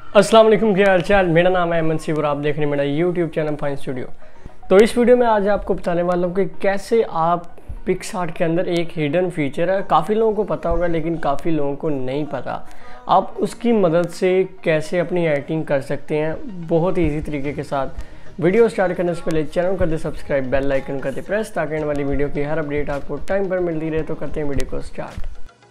अस्सलाम वालेकुम, क्या हाल चाल। मेरा नाम है मनसीब और आप देख रहे हैं मेरा यूट्यूब चैनल फाइन स्टूडियो। तो इस वीडियो में आज आपको बताने वाला हूँ कि कैसे आप पिक्सआर्ट के अंदर एक हिडन फीचर है, काफ़ी लोगों को पता होगा लेकिन काफ़ी लोगों को नहीं पता, आप उसकी मदद से कैसे अपनी एडिटिंग कर सकते हैं बहुत ईजी तरीके के साथ। वीडियो स्टार्ट करने से पहले चैनल कर दे सब्सक्राइब, बेल आइकन कर दे प्रेस, ताकि आने वाली वीडियो की हर अपडेट आपको टाइम पर मिलती रहे। तो करते हैं वीडियो को स्टार्ट।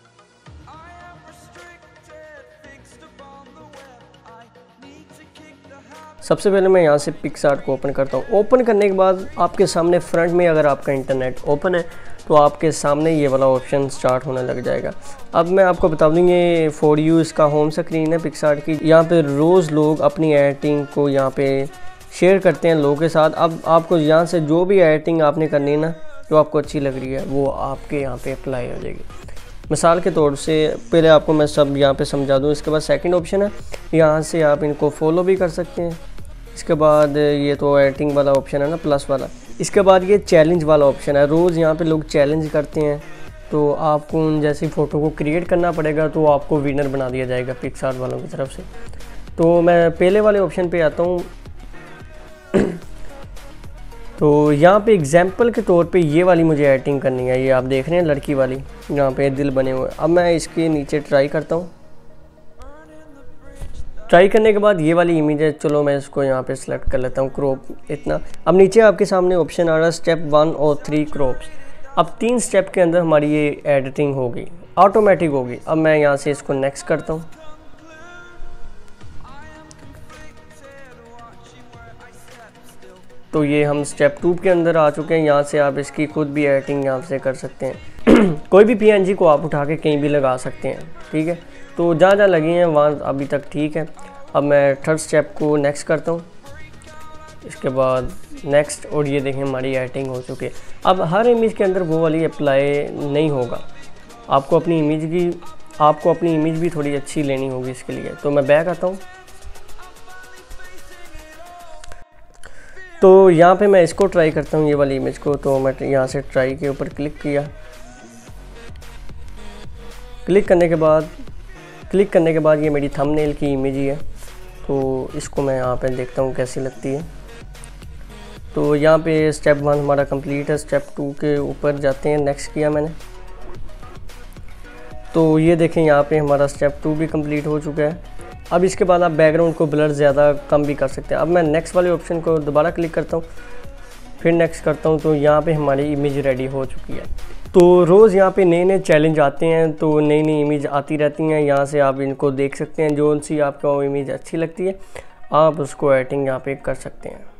सबसे पहले मैं यहाँ से पिक्सआर्ट को ओपन करता हूँ। ओपन करने के बाद आपके सामने फ्रंट में अगर आपका इंटरनेट ओपन है तो आपके सामने ये वाला ऑप्शन स्टार्ट होने लग जाएगा। अब मैं आपको बता दूँ ये फॉर यू इसका होम स्क्रीन है पिक्सआर्ट की। यहाँ पे रोज़ लोग अपनी एडिटिंग को यहाँ पे शेयर करते हैं लोगों के साथ। अब आपको यहाँ से जो भी एडिटिंग आपने करनी है ना, जो आपको अच्छी लग रही है वो आपके यहाँ पे अप्लाई हो जाएगी। मिसाल के तौर से पहले आपको मैं सब यहाँ पे समझा दूँ। इसके बाद सेकंड ऑप्शन है, यहाँ से आप इनको फॉलो भी कर सकते हैं। इसके बाद ये तो एडिटिंग वाला ऑप्शन है ना, प्लस वाला। इसके बाद ये चैलेंज वाला ऑप्शन है। रोज़ यहाँ पे लोग चैलेंज करते हैं तो आपको उन जैसी फ़ोटो को क्रिएट करना पड़ेगा, तो आपको विनर बना दिया जाएगा पिक्सआर्ट वालों की तरफ से। तो मैं पहले वाले ऑप्शन पे आता हूँ। तो यहाँ पे एग्जाम्पल के तौर पे ये वाली मुझे एडिटिंग करनी है। ये आप देख रहे हैं लड़की वाली, यहाँ पे दिल बने हुए। अब मैं इसके नीचे ट्राई करता हूँ। ट्राई करने के बाद ये वाली इमेज है, चलो मैं इसको यहाँ पे सिलेक्ट कर लेता हूँ, क्रॉप इतना। अब नीचे आपके सामने ऑप्शन आ रहा है स्टेप 1 और 3 क्रॉप्स। अब 3 स्टेप के अंदर हमारी ये एडिटिंग होगी, ऑटोमेटिक होगी। अब मैं यहाँ से इसको नेक्स्ट करता हूँ। तो ये हम स्टेप 2 के अंदर आ चुके हैं। यहाँ से आप इसकी खुद भी एडिटिंग यहाँ से कर सकते हैं। कोई भी PNG को आप उठा के कहीं भी लगा सकते हैं, ठीक है। तो जहाँ जहाँ लगी हैं वहाँ अभी तक ठीक है। अब मैं थर्ड स्टेप को नेक्स्ट करता हूँ। इसके बाद नेक्स्ट, और ये देखें हमारी एडिटिंग हो चुकी है। अब हर इमेज के अंदर वो वाली अप्लाई नहीं होगा, आपको अपनी इमेज भी थोड़ी अच्छी लेनी होगी इसके लिए। तो मैं बैक आता हूँ। तो यहाँ पे मैं इसको ट्राई करता हूँ, ये वाली इमेज को। तो मैं यहाँ से ट्राई के ऊपर क्लिक किया। क्लिक करने के बाद ये मेरी थंबनेल की इमेज ही है। तो इसको मैं यहाँ पे देखता हूँ कैसी लगती है। तो यहाँ पे स्टेप 1 हमारा कंप्लीट है। स्टेप 2 के ऊपर जाते हैं, नेक्स्ट किया मैंने। तो ये देखें यहाँ पे हमारा स्टेप 2 भी कंप्लीट हो चुका है। अब इसके बाद आप बैकग्राउंड को ब्लर ज़्यादा कम भी कर सकते हैं। अब मैं नेक्स्ट वाले ऑप्शन को दोबारा क्लिक करता हूँ, फिर नेक्स्ट करता हूँ। तो यहाँ पे हमारी इमेज रेडी हो चुकी है। तो रोज़ यहाँ पे नए नए चैलेंज आते हैं, तो नई नई इमेज आती रहती हैं। यहाँ से आप इनको देख सकते हैं, जो सी आपको इमेज अच्छी लगती है आप उसको एडिटिंग यहाँ पे कर सकते हैं।